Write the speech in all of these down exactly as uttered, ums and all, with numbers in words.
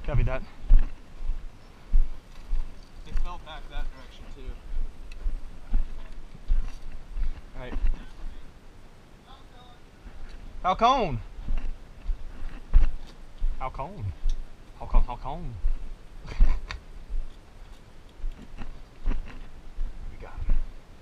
Copy that. They fell back that direction too. Alright. Falcone! Falcone. Falcone, Falcone. We got him.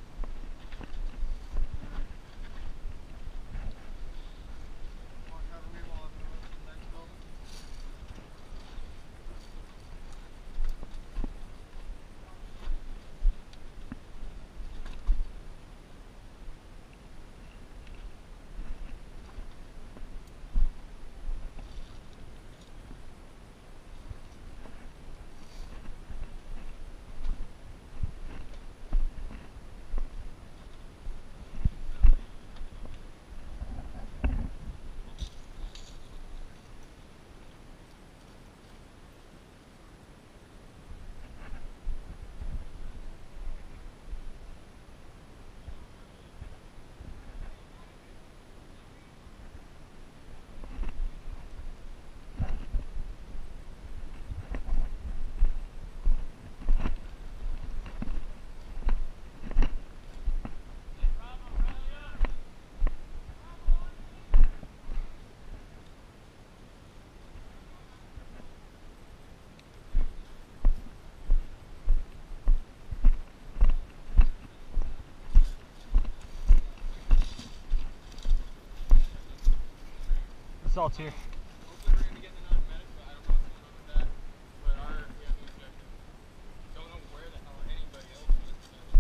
Assault's here. Hopefully we're going to get the non-medics, but I don't know what's going on with that. But our, we have the inspector. Don't know where the hell anybody else is.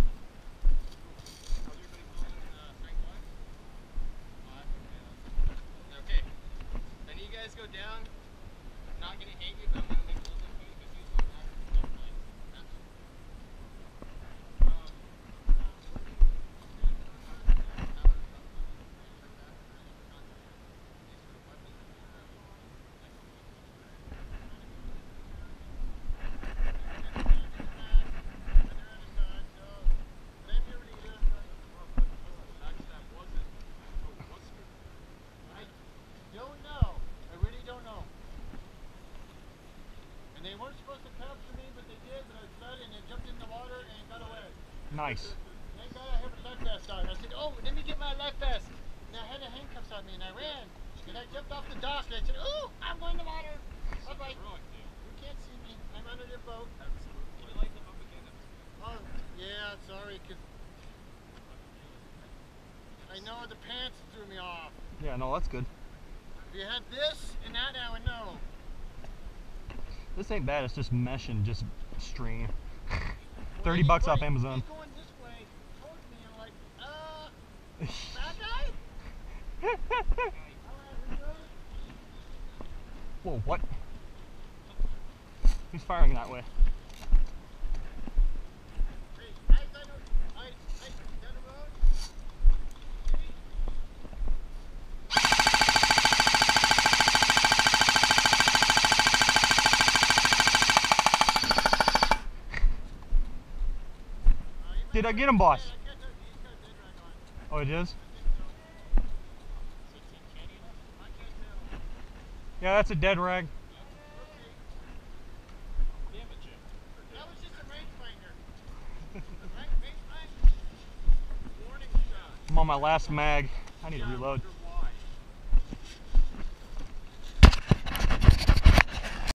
How's everybody feeling in uh, strength wise? Five? Yeah. Okay. I need you guys to go down. I'm not going to hate you, but I'm going to make a little bit of food because you don't have to stuff like that. Um, They weren't supposed to capture me, but they did, but I fled and it jumped in the water and got away. Nice. Thank God I have a life vest on. I said, oh, let me get my life vest. And I had the handcuffs on me and I ran. And I jumped off the dock and I said, oh, I'm going to the water. Bye-bye. You can't see me. I'm under the boat. Can you light them up again? Oh, yeah, sorry, because I know the pants threw me off. Yeah, no, that's good. If you had this and that, I would know. This ain't bad, it's just mesh and just string. thirty bucks off Amazon. He's going this way towards me, I'm like, uh, that guy? Whoa, what? Who's firing that way? Hey, guys, I know, I, I, down the road. Did I get him, boss? Oh, it is? Yeah, that's a dead rag. That was just a rangefinder. I'm on my last mag. I need to reload.